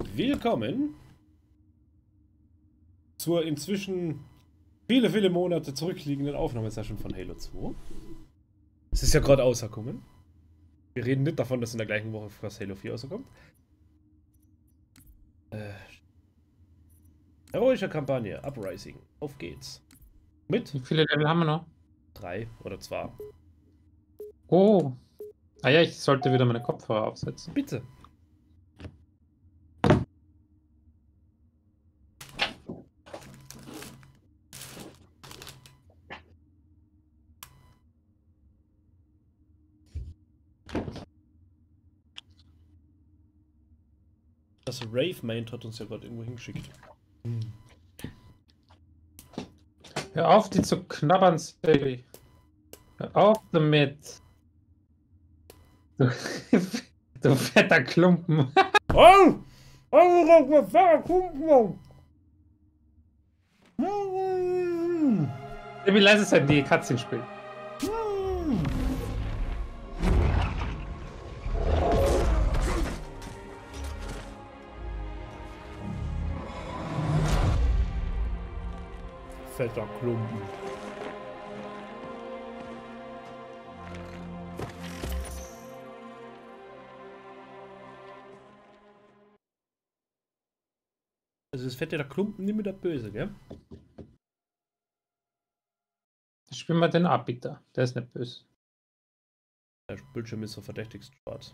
willkommen zur inzwischen viele Monate zurückliegenden Aufnahmesession von Halo 2. Es ist ja gerade rausgekommen. Wir reden nicht davon, dass in der gleichen Woche fast Halo 4 rauskommt. Heroische Kampagne, Uprising. Auf geht's. Mit? Wie viele Level haben wir noch? 3 oder 2. Oh. Ah ja, ich sollte wieder meine Kopfhörer aufsetzen. Bitte. Das Rave-Main hat uns ja gerade irgendwo hingeschickt. Hör auf, die zu knabbern, Baby. Hör auf damit. Du fetter Klumpen. Oh! Oh, fetter Klumpen! Wie leise ist denn die Cutscene spielt? Fetter Klumpen. Also das fette der Klumpen nicht mehr der Böse, gell? Spiel mal den Abbitter. Der ist nicht böse. Der Bildschirm ist so verdächtigst schwarz.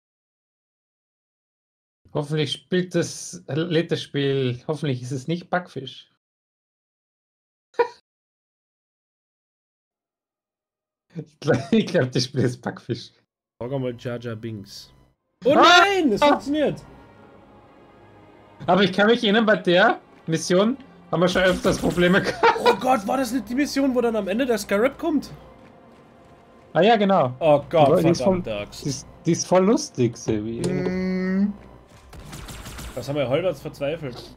Hoffentlich lädt das Spiel. Hoffentlich ist es nicht Backfisch. Ich glaube, das Spiel ist Backfisch. Sag mal Jar Jar Binks. Oh nein, es funktioniert! Aber ich kann mich erinnern, bei der Mission haben wir schon öfters Probleme gehabt. Oh Gott, war das nicht die Mission, wo dann am Ende der Scarab kommt? Ah ja, genau. Oh Gott, die ist voll, verdammte Axt. die ist voll lustig, Sevi. Das haben wir halbwegs verzweifelt.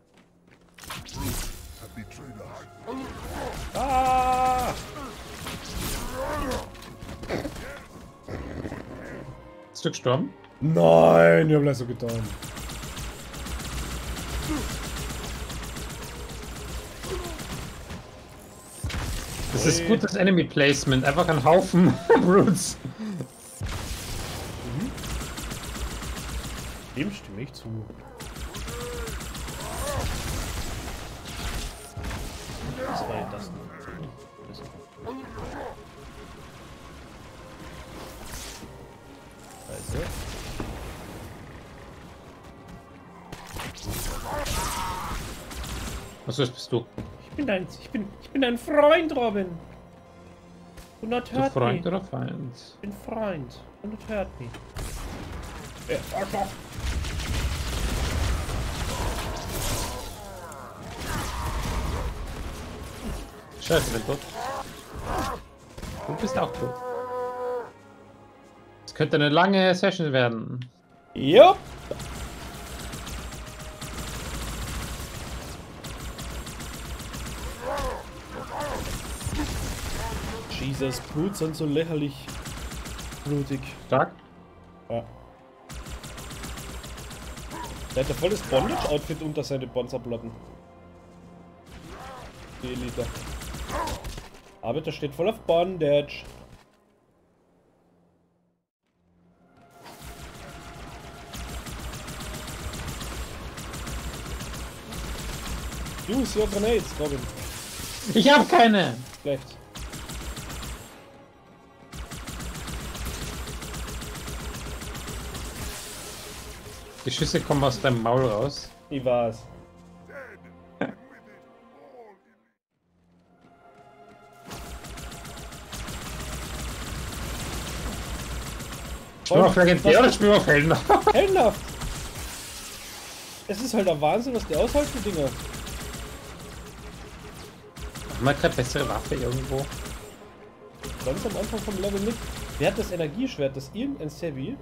Ah! Bist du gestorben? Nein, ich hab das so getan. Das ist gutes Enemy Placement. Einfach ein Haufen Brutes. Dem stimme ich zu. Was war denn das? Also. Was bist du? Ich bin dein Freund, Robin. Do not hurt Freund me. oder Feind? Ich bin Freund. Do not hurt me. Scheiße, ich bin tot. Du bist auch tot. Es könnte eine lange Session werden. Jupp. Jesus, Blut sind so lächerlich blutig. Stark? Ja. Der hat ja volles Bondage-Outfit unter seine Panzerplatten. Die Elite. Aber der steht voll auf Bondage. Use your grenades, Robin. Ich hab keine! Schlecht. Die Schüsse kommen aus deinem Maul raus. Ich war's. Spiel auf legendär oder spiel auf heldenhaft? Heldenhaft! Es ist halt der Wahnsinn, was die aushalten, die Dinger. Haben wir keine bessere Waffe irgendwo? Ganz am Anfang vom Level mit. Wer hat das Energieschwert? Das irgendein Sevi?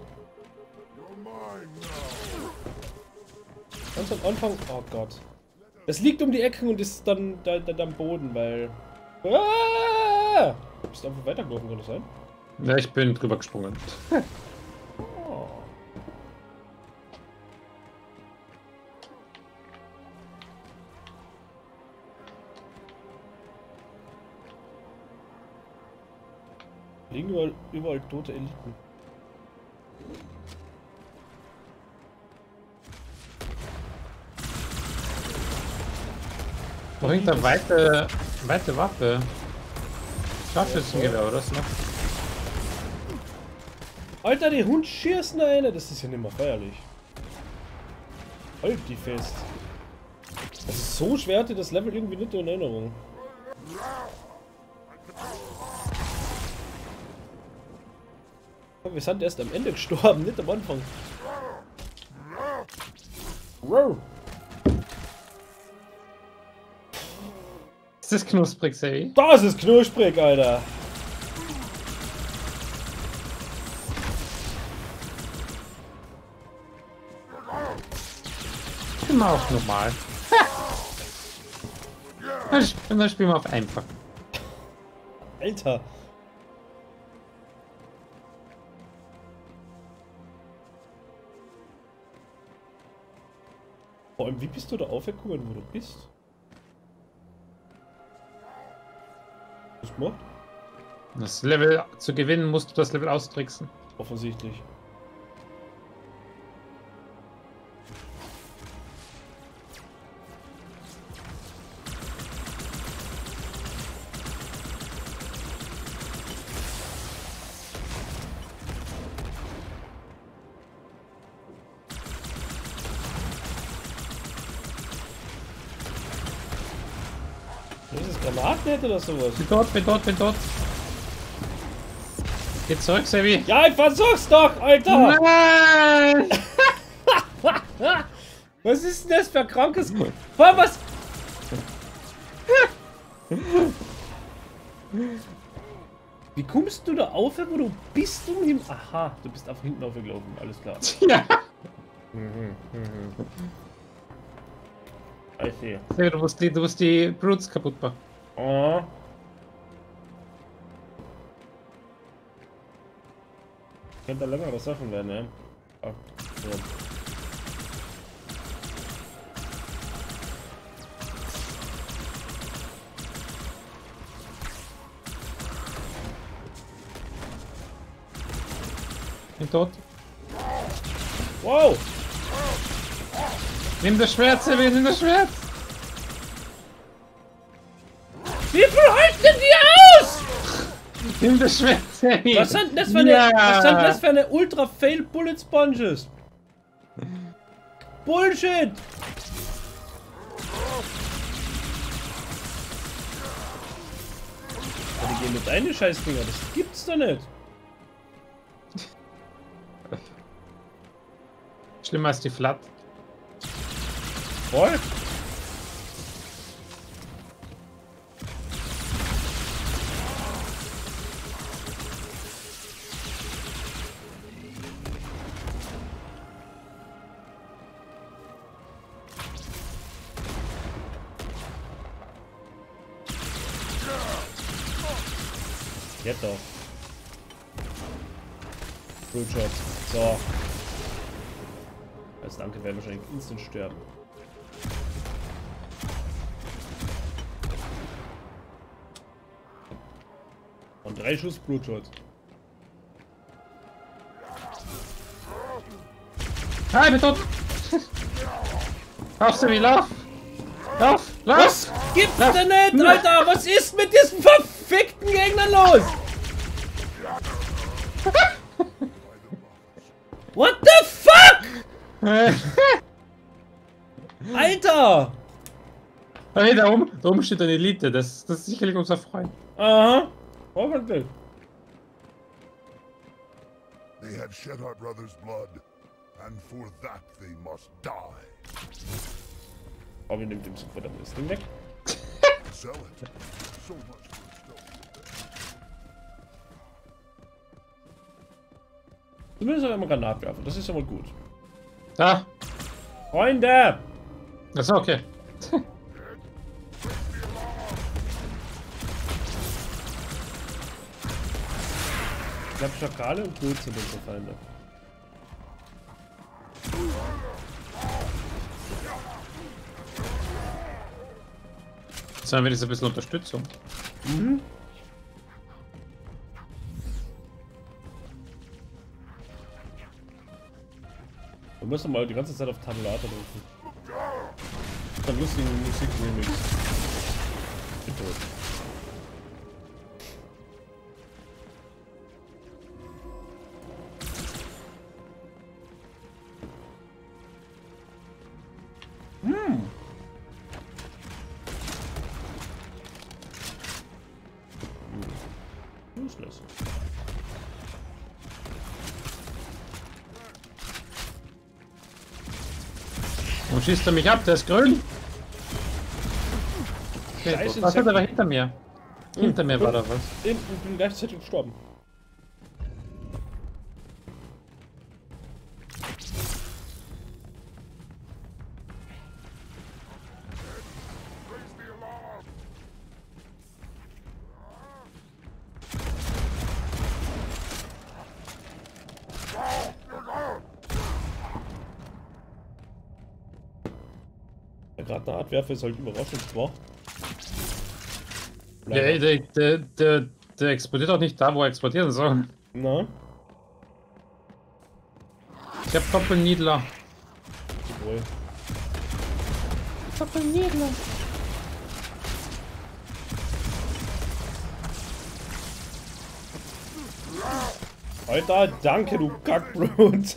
Ganz am Anfang. Oh Gott. Das liegt um die Ecken und ist dann da am Boden, weil. Ah! Du bist einfach weitergelaufen, kann das sein? Ja, ich bin drüber gesprungen. Oh. überall tote Eliten. Bringt eine weite Waffe. Scharfschützengewehr oder was noch? Alter, die Hund schießen eine, das ist ja nicht mehr feierlich. Halt die fest. Das ist so schwer, hatte das Level irgendwie nicht in Erinnerung. Wir sind erst am Ende gestorben, nicht am Anfang. Wow. Ist das knusprig, Sevi? Das ist knusprig, Alter. Immer auf normal. Und dann spielen wir auf einfach. Alter. Vor allem, wie bist du da aufgekommen, wo du bist? Was macht? Das Level zu gewinnen, musst du das Level austricksen. Offensichtlich. Das ist Granaten oder sowas? Bin tot. Geh zurück, Sevi. Ja, ich versuch's doch, Alter! Nein! Was ist denn das für ein krankes... Was? Wie kommst du da auf, wo du bist du hin? Aha, du bist auf hinten aufgelaufen, alles klar. Ja. I see. Sevi, du musst die Brutes kaputt machen. Oh. Könnte längere Sachen werden, ja. Ah, so. Bin tot. Wow! Nimm das Schwert, Sevi, nimm das Schwert! Wie viel halten denn die aus? Nimm das Schwert, Sevi! Was sind das für eine, was sind das für eine Ultra-Fail Bullet Sponges? Bullshit! Ja, die gehen mit deine Scheißdinger, das gibt's doch nicht. Schlimmer als die Flat. Voll. Jetzt doch. Brute Shot. So. Als Danke werden wahrscheinlich instant sterben. Und 3 Schuss Brute Shot. Ah, ich bin tot! Lauf, Sevi, lauf! Lauf! Lauf! Was gibt's denn nicht, Alter? Was ist mit diesen verfickten Gegnern los? What the fuck? Alter! Hey, da oben steht eine Elite, das ist sicherlich unser Freund. Aha. Hoffentlich. They have shed our brother's blood, and for that they must die. Aber wir nehmen dem sofort das Ding weg. Sell it. So much for stealthy. Zumindest haben wir Granatwerfer, das ist ja mal gut. Da! Freunde! Achso, okay. Ich glaube, Schakale und Blut sind unsere Feinde. Jetzt haben wir jetzt ein bisschen Unterstützung. Mhm. Wir müssen mal die ganze Zeit auf Tabulator drücken. Dann lustigen Musik-Remix. Bin tot. Useless. Wo schießt er mich ab? Der ist grün. Okay, Scheiße, was hat er da hinter mir? Hinter mir war da was. Ich bin gleichzeitig gestorben. Gerade eine Art Werfer ist halt überraschend schwach. Der explodiert auch nicht da, wo er explodieren soll. Na? Ich hab Doppelniedler. Jawohl. Doppelniedler. Alter, danke, du Kackbrut.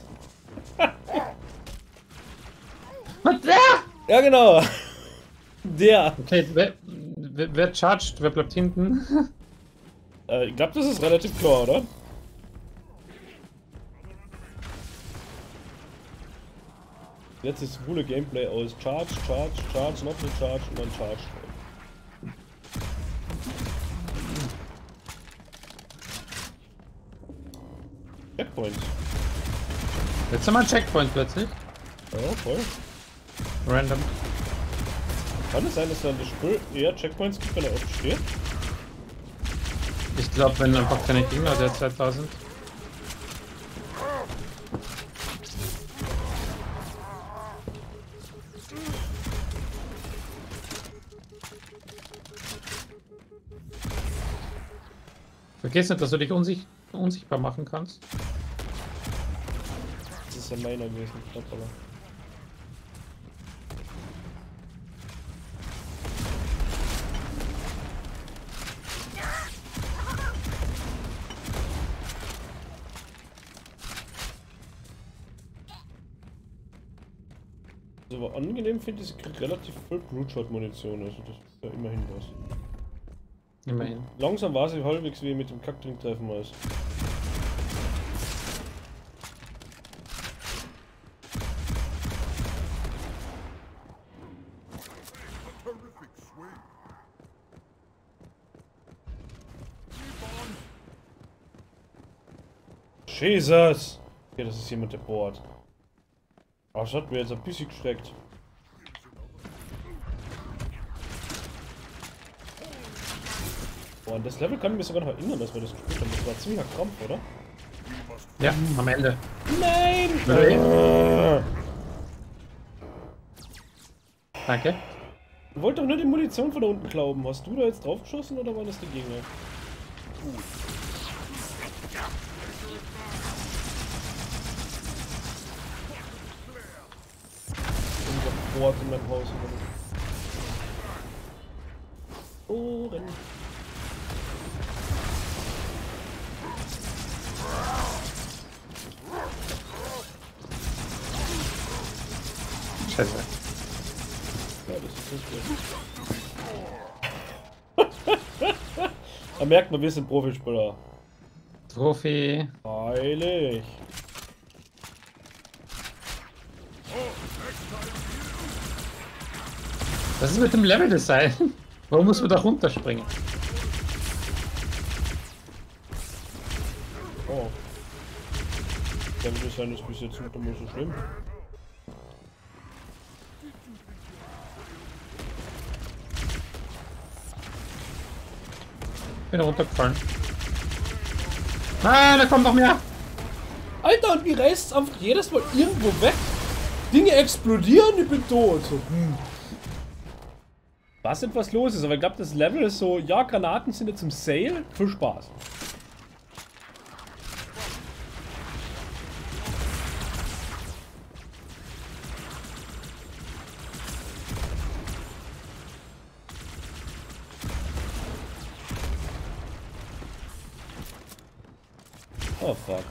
Was der? Ja, genau. Der. Okay, wer charged? Wer bleibt hinten? Ich glaube, das ist relativ klar, oder? Jetzt ist das coole Gameplay aus Charge, Charge, Charge, noch eine Charge und dann Charge. Checkpoint. Jetzt haben wir einen Checkpoint plötzlich. Ja, voll. Random. Kann es sein, dass dann das Spiel eher Checkpoints gibt, wenn er oft steht? Ich glaube, wenn einfach keine Gegner derzeit da sind. Vergiss nicht, dass du dich unsichtbar machen kannst. Das ist ja meiner gewesen, ich glaub, aber. Also, aber angenehm finde ich, ich krieg relativ viel Brute-Shot-Munition, also das ist ja immerhin was. Immerhin. Langsam war sie halbwegs, wie ich mit dem Kackdrink treffen muss. Terrific swing. Jesus! Okay, das ist jemand, der bohrt. Aber das hat mir jetzt ein bisschen gesteckt. Boah, an das Level kann ich mich sogar noch erinnern, dass wir das gespielt haben. Das war ziemlicher Krampf, oder? Ja, am Ende. Nein! Danke. Ich wollte doch nur die Munition von da unten glauben. Hast du da jetzt drauf geschossen oder waren das die Gegner? Unser Board in meinem Haus. Ohren. Scheiße. Ja, das ist nicht gut. Da merkt man, wir sind Profispieler. Trophy. Heilig. Was ist mit dem Level-Design? Warum muss man da runterspringen? Oh. Level-Design ist bis jetzt nicht immer so schlimm. Bin runtergefallen. Ah, da kommt noch mehr! Alter, und wie reißt einfach jedes Mal irgendwo weg? Dinge explodieren, ich bin tot. So, Was etwas los ist, aber ich glaube, das Level ist so, ja, Granaten sind jetzt im Sale, für Spaß. Oh fuck.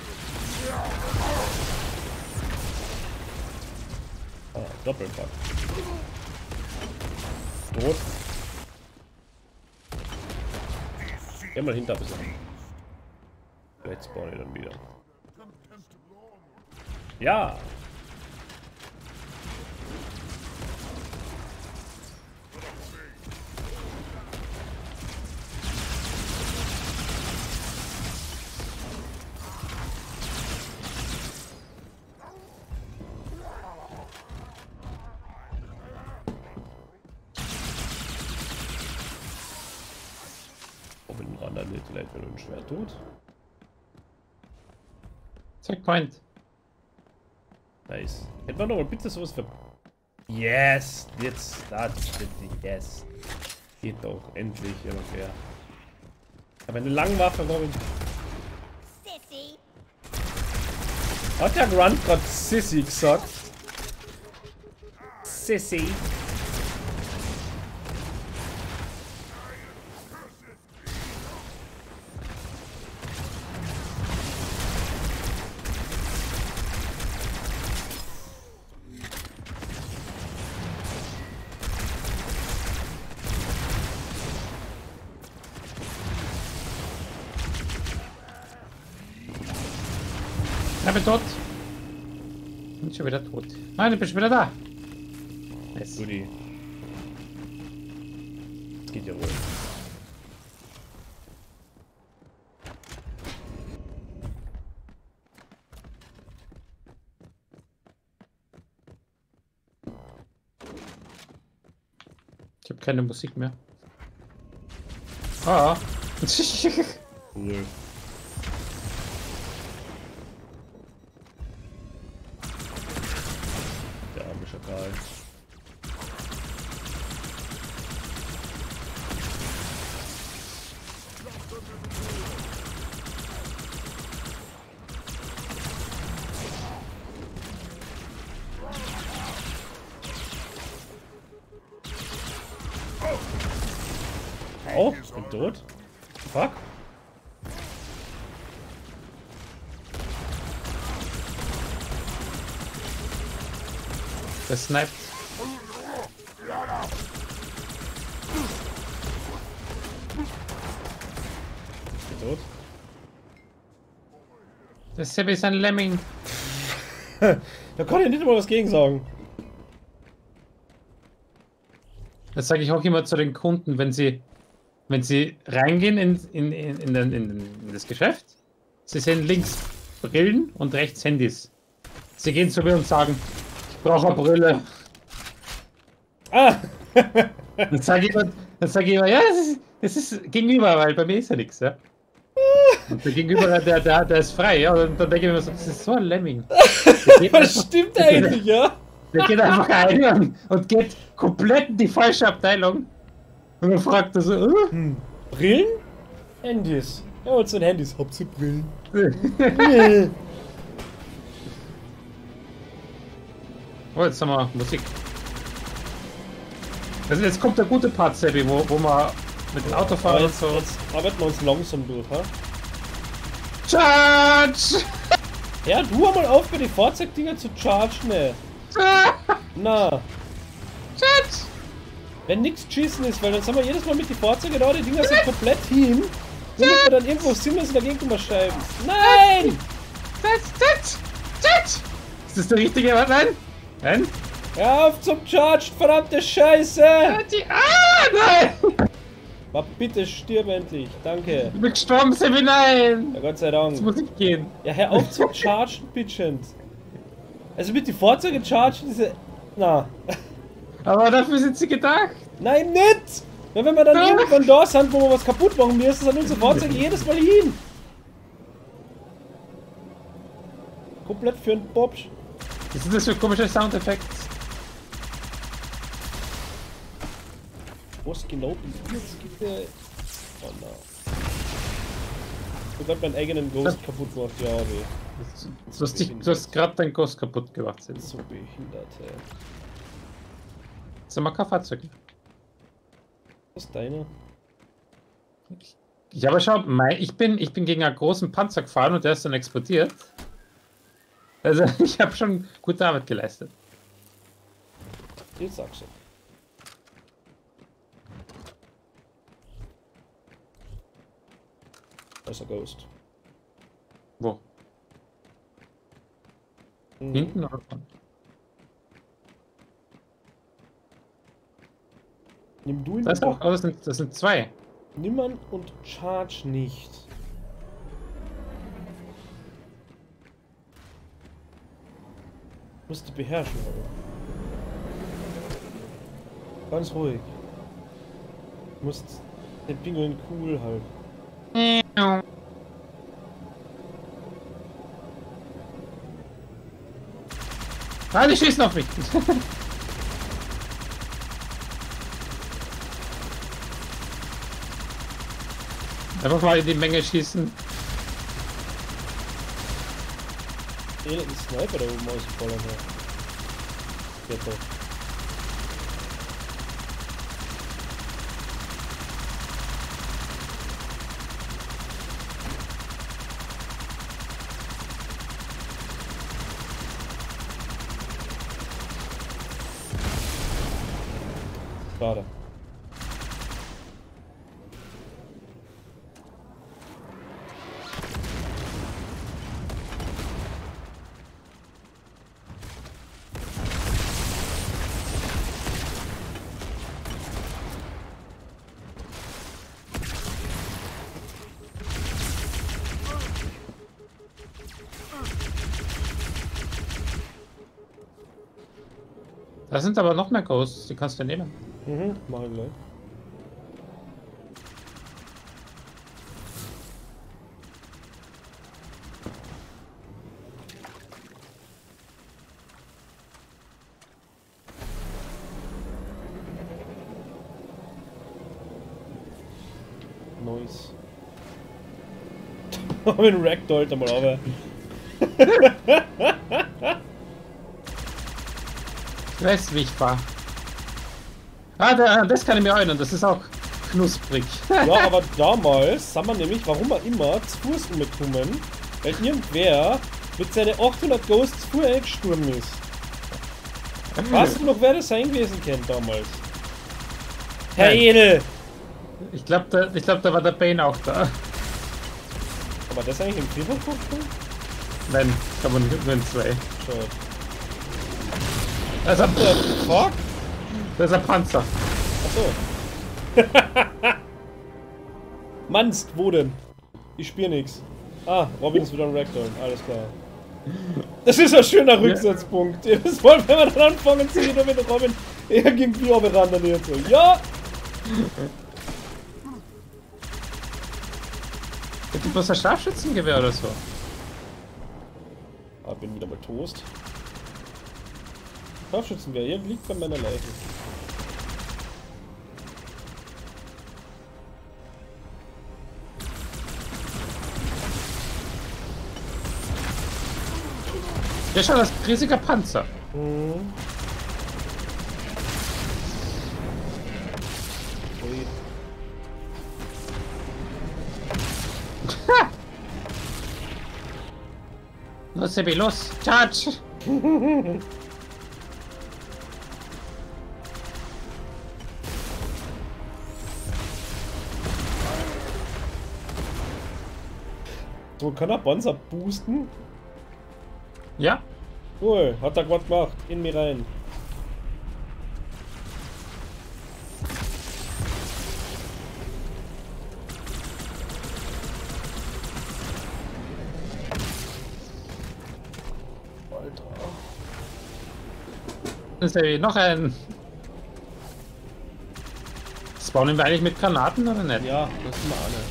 Ah, Doppelfuck. Tot. Geh mal hinter ein bisschen. Vielleicht spawne ich dann wieder. Ja! Mit dem anderen nicht, vielleicht wenn du ein Schwert tut. Checkpoint. Nice. Hätten wir noch mal bitte sowas für. Yes! Jetzt, das yes. Geht doch, endlich, ungefähr. Aber eine lange Waffe, Robin. Sissy. Hat der Grunt gerade Sissy gesagt? Sissy. Ich bin tot. Bin schon wieder tot. Nein, ich bin schon wieder da. Nice. Guti. Das geht ja wohl. Ich habe keine Musik mehr. Ah. Cool. Der arme Schakal. Oh, ich bin tot. Fuck. Der sniped. Ich bin tot. Der Sebi ist ein Lemming. Da kann ich nicht mal was gegen sagen. Das sage ich auch immer zu den Kunden, wenn sie reingehen in das Geschäft. Sie sehen links Brillen und rechts Handys. Sie gehen zu mir und sagen, ich brauche eine Brille. Ah! Dann sage ich immer, ja, das ist gegenüber, weil bei mir ist ja nichts, ja. Und der Gegenüber, der ist frei, ja. Und dann denke ich mir so, das ist so ein Lemming. Das stimmt eigentlich, ja? Der geht einfach rein und geht komplett in die falsche Abteilung. Und dann fragt er so, Brillen? Handys. Ja, und so ein Handys. Habt ihr Brillen? Oh, jetzt haben wir Musik. Also jetzt kommt der gute Part, Sebi, wo man mit den Autofahrern und Jetzt, so. jetzt arbeiten wir uns langsam durch, ha? Charge! Ja, du hör mal auf, mir die Fahrzeugdinger zu chargen, ne? Na, Charge! wenn nix schießen ist, weil dann sind wir jedes Mal mit den Fahrzeugen da, die Dinger sind komplett hin. Damit wir dann irgendwo sinnlos dagegen überschreiben. Nein! Charge! Ist das der richtige Wort? Nein? Nein? Hör auf zum Chargen, verdammte Scheiße! Nein! Ma, bitte stirb endlich, danke. Ich bin gestorben, Sebi, nein! Ja, Gott sei Jetzt Dank. muss ich gehen. Ja, hör auf zu chargen, bitchend. Also mit die Fahrzeuge chargen, diese... Na. Aber dafür sind sie gedacht. Nein, nicht! Ja, wenn wir dann irgendwann da sind, wo wir was kaputt machen müssen, sind unsere Fahrzeuge jedes Mal hin. Komplett für einen Bobsch. Was sind das für komische Soundeffekte? Was genau jetzt gibt der... Oh no. Ich hab meinen eigenen Ghost kaputt gemacht, ja, weh. Du hast gerade dein Ghost kaputt gemacht, Sebi. So behindert, ey. Sind wir kein Fahrzeug? Was ist deine? Ja, aber schau, ich bin gegen einen großen Panzer gefahren und der ist dann explodiert. Also ich habe schon gute Arbeit geleistet. Jetzt sagst du. Da ist ein Ghost. Wo? Mhm. Hinten oder vorne? Nimm du ihn Das, und das sind zwei. nimm ihn und charge nicht. Musst du beherrschen, oder? Ganz ruhig. Du musst den Pinguin cool halten. Ah, die schießen auf mich. Einfach mal in die Menge schießen. Elenden Sniper da oben ausgefallen. Geht doch. Schade. Da sind aber noch mehr Ghosts, die kannst du nehmen. Mhm, mach ich gleich. Nice. Hab einen Ragdoll mal aber. Ich weiß, wie ich fahre. Ah, das kann ich mir erinnern, das ist auch knusprig. Ja, aber damals sind wir nämlich, warum auch immer, zu Fuß umgekommen, weil irgendwer mit seinen 800 Ghosts vorher gestorben ist. Weißt du noch, wer das sein gewesen kennt damals? Herr Nein. Edel! Ich glaube, da war der Bane auch da. Aber das eigentlich im Vierfach Nein, kann man nur in zwei. Schau. Das ist ein, Fuck? das ist ein Panzer. Achso. Mannst, wo denn? Ich spür nix. Ah, Robin ist wieder ein Ragdoll. Alles klar. Das ist ein schöner Rücksatzpunkt. Das wollen wir dann anfangen zu wieder mit Robin irgendwie randaliert so. Ja! Gibt es bloß ein Scharfschützengewehr oder so? Ah, bin wieder mal Toast. Scharfschützengewehr, hier liegt bei meiner Leiche. Ja, schau, das ist ein riesiger Panzer. Mhm. Ui. Los, Sebi, los! Charge! So, kann er Panzer boosten? Ja? Cool, hat er was gemacht. In mir rein. Alter. Sebi, noch ein. Spawnen wir eigentlich mit Granaten oder nicht? Ja, das sind wir alle.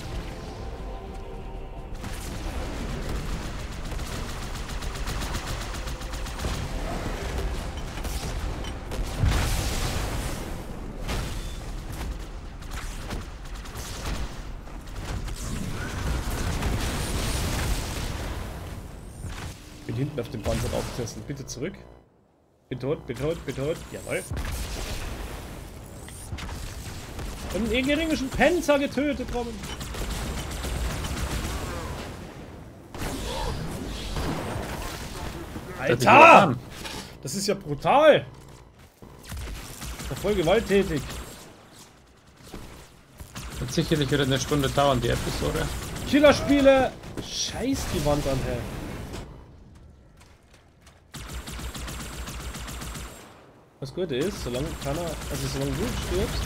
Bin hinten auf dem Panzer aufgesessen. Bitte zurück. Bin tot, bin tot, bin tot. Jawohl. Einen geringischen Panzer getötet, Robin. Alter! Das ist ja brutal! Das ist ja voll gewalttätig. Wird sicherlich wieder eine Stunde dauern, die Episode. Killerspiele! Scheiß die Wand an, hä? Das Gute ist, solange solange du stirbst.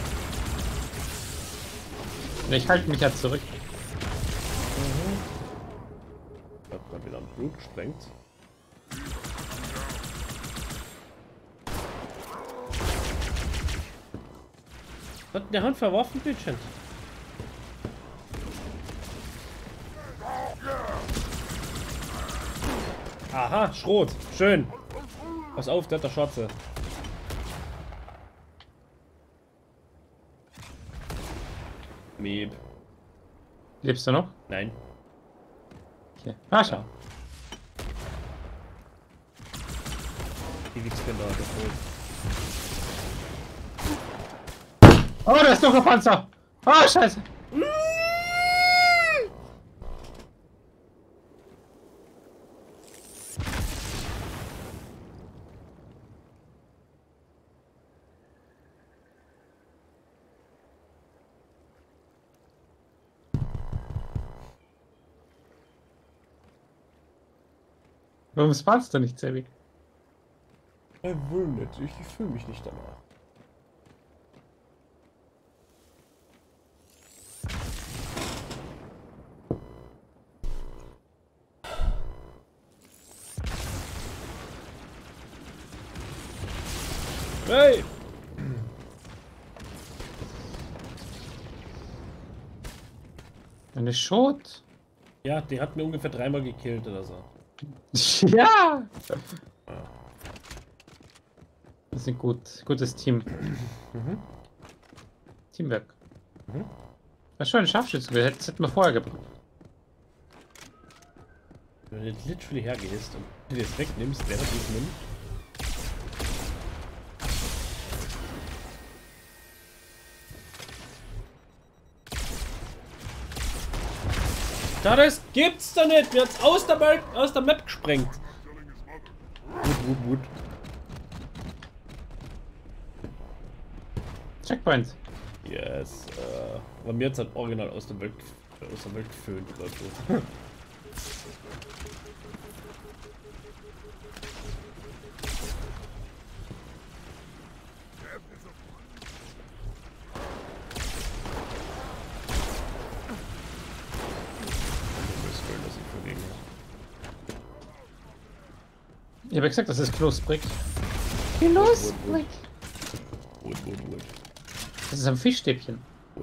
Ich halte mich ja zurück. Ich hab grad wieder ein Blut gesprengt. Hat der Hand verworfen, Bildchen. Aha, Schrot. Schön. Pass auf, der hat der Schwarze. Miep. Lebst du noch? Nein. Okay. Ah, schau. Die Wichskinder geholt. Oh, da ist noch ein Panzer! Oh, scheiße! Warum spawnst du nicht, Sebi? Ich will nicht. Ich fühle mich nicht danach. Hey! Eine Schot? Ja, die hat mir ungefähr 3-mal gekillt oder so. Ja! Das ist ein gutes Team. Teamwork. Das ist schon ein Scharfschütze, das hätten wir vorher gebraucht. Wenn du jetzt literally hergehst und dir das wegnimmst, wäre das nicht nimmt. Da, das gibt's doch nicht! Mir hat's aus der Map gesprengt! Wut. Checkpoint. Yes, aber mir hat's halt original aus der Welt geföhnt oder so. Ich habe gesagt, das ist knusprig. Knusprig. Wood. Das ist ein Fischstäbchen. Wood.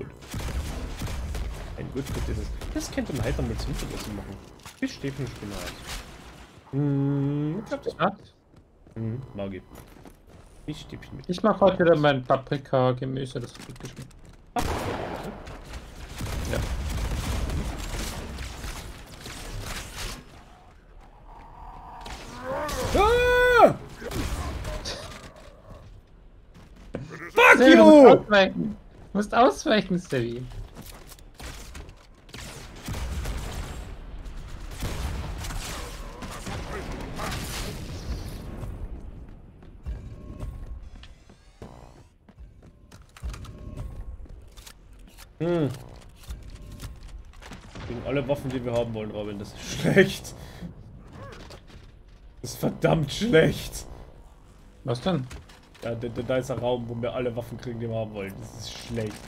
Ein gut dieses. Das könnte man halt noch mit Zwiebeln machen. Fischstäbchen Spinat. Ich glaub, das Spinat? mag ich. Fischstäbchen mit. Ich mache heute wieder mein Paprika-Gemüse, das ist gut geschmeckt. Ja. Ah! Fuck Du you! musst ausweichen, Stevie. Gegen alle Waffen, die wir haben wollen, Robin, das ist schlecht. Das ist verdammt schlecht. Was denn? Ja, da ist ein Raum, wo wir alle Waffen kriegen, die wir haben wollen. Das ist schlecht.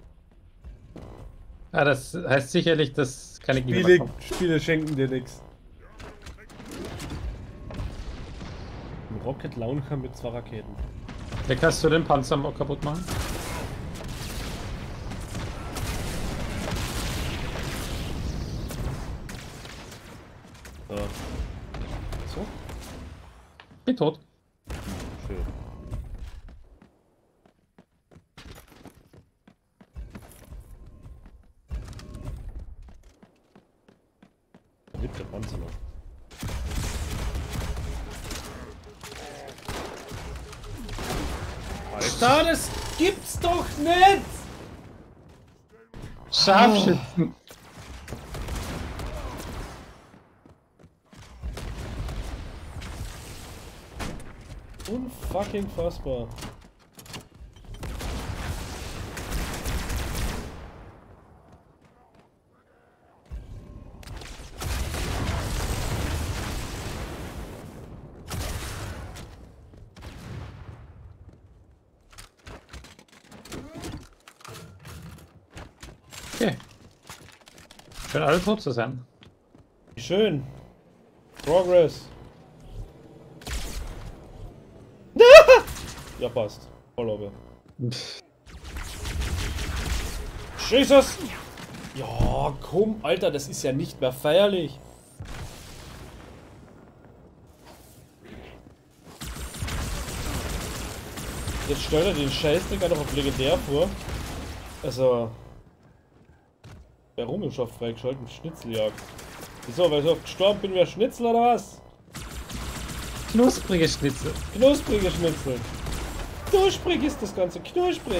Ah, das heißt sicherlich, dass keine Gegner kommen. Spiele schenken dir nichts. Ein Rocket Launcher mit 2 Raketen. Wie kannst du den Panzer auch kaputt machen? So. So? Bin tot. Schön. Da lebt der Panzer noch. Alter, das gibt's doch nicht! Unfucking fassbar. Okay. Können alle tot zu sein. Wie schön. Progress. Ja, passt. Voll oben. Jesus! Ja, komm, Alter, das ist ja nicht mehr feierlich. Jetzt stellt er den Scheißdreck noch auf legendär vor. Also. Der Rummelschaft freigeschaltet, Schnitzeljagd. Wieso, weil ich so gestorben bin wie ein Schnitzel oder was? Knusprige Schnitzel. Knusprige Schnitzel. Knusprig ist das Ganze, knusprig.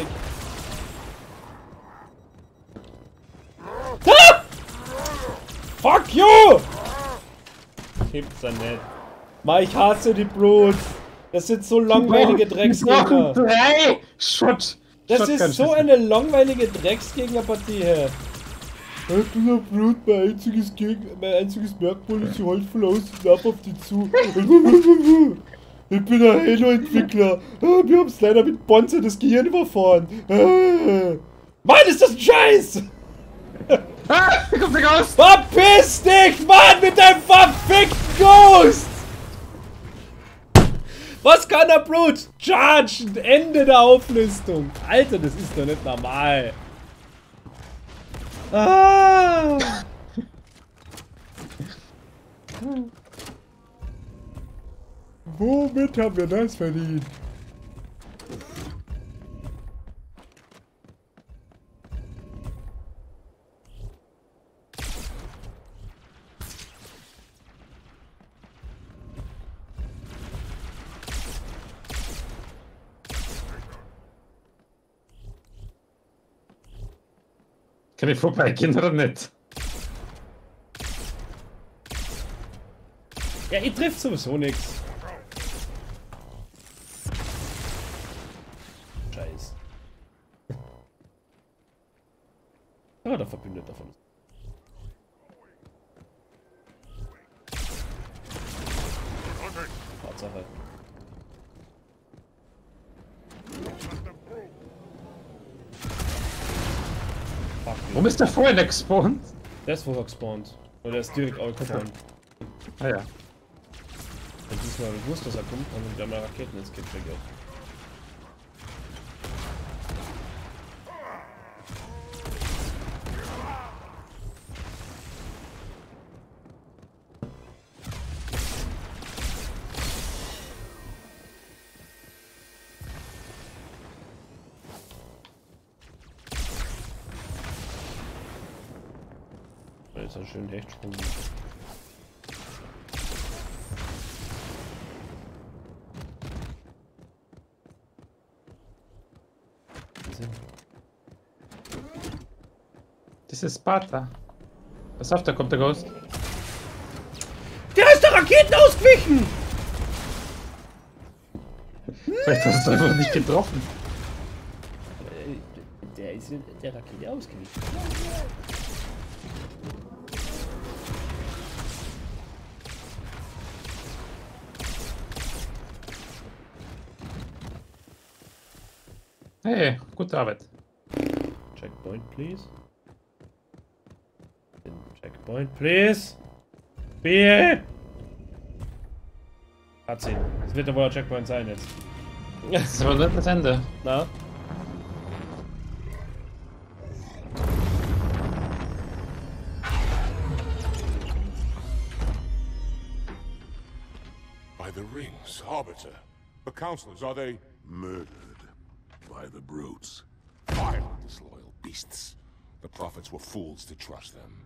Ah! Fuck you! Gibt's ja nicht. Ma, ich hasse die Blut. Das sind so langweilige Drecksgegner. 3 Shot. Das ist so eine langweilige Drecksgegnerpartie hier. Dieser Blut, mein einziges Merkmal ist, ich halte voll aus und ab auf die zu. Ich bin ein Halo-Entwickler. Wir haben es leider mit Bonzer das Gehirn überfahren. Mann, ist das ein Scheiß! Ah, da kommt der Ghost! Verpiss dich, Mann, mit deinem verfickten Ghost! Was kann der Blut? Chargen! Ende der Auflistung! Alter, das ist doch nicht normal. Ah! Womit haben wir das verdient? Kann ich vorbeigehen oder nicht? Ja, ich trifft sowieso nichts. Scheiß. Ah, der Verbündeter von uns. Tatsache. Warum ist der vorher nicht gespawnt? Der ist vorher gespawnt. Oder der ist direkt outgespawnt. Ah ja. Wenn du mal gewusst, dass er kommt, haben wir wieder mal Raketen ins Kit vergeht. Jetzt einen schönen Hechtsprung. Das ist Sparta. Pass auf, da kommt der Ghost. Der ist der Raketen ausgewichen! Vielleicht hast du einfach nicht getroffen. Der ist der Rakete ausgewichen. Hey, gute Arbeit. Checkpoint, please. Checkpoint, please. Bier! Cutscene. Das wird ja wohl ein Checkpoint sein jetzt. Das ist aber nicht das Ende. Na? By the rings, Arbiter. The counselors, are they murdered by the brutes? Vile, disloyal beasts. The prophets were fools to trust them.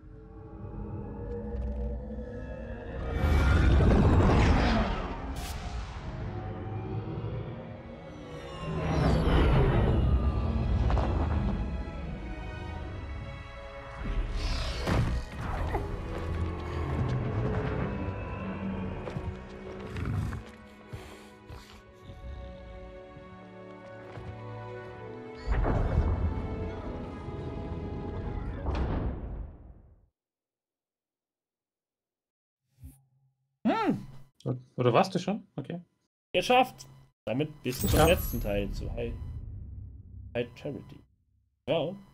Oder warst du schon? Okay. Geschafft! Damit bist du zum Ja. letzten Teil zu High Charity. Ja.